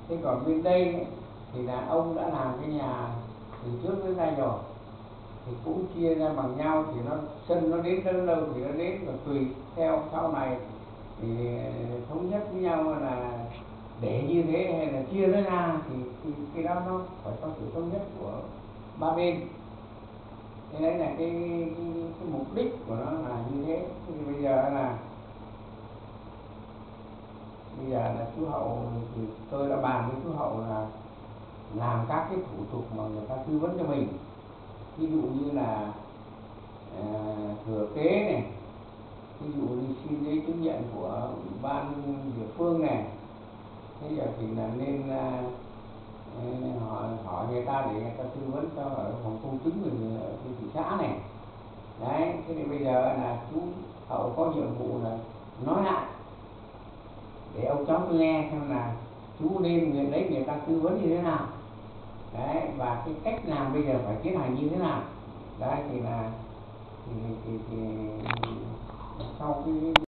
Thế còn bên đây ấy, thì là ông đã làm cái nhà từ trước đến nay rồi, thì cũng chia ra bằng nhau, thì nó sân nó đến đâu thì nó đến, và tùy theo sau này thì thống nhất với nhau là để như thế hay là chia nó ra, thì cái đó nó phải có sự thống nhất của ba bên. Thế đấy là cái mục đích của nó là như thế. Thì bây giờ là chú Hậu, thì tôi đã bàn với chú Hậu là làm các cái thủ tục mà người ta tư vấn cho mình, ví dụ như là thừa kế này, ví dụ như xin giấy chứng nhận của ủy ban địa phương này. Thế giờ thì là nên hỏi người ta để người ta tư vấn cho ở phòng công chứng mình ở thị xã này. Đấy, thế thì bây giờ là chú Hậu có nhiệm vụ là nói lại để ông cháu tôi nghe xem là chú nên người ta tư vấn như thế nào. Đấy, và cái cách làm bây giờ phải tiến hành như thế nào. Đấy thì là thì sau cái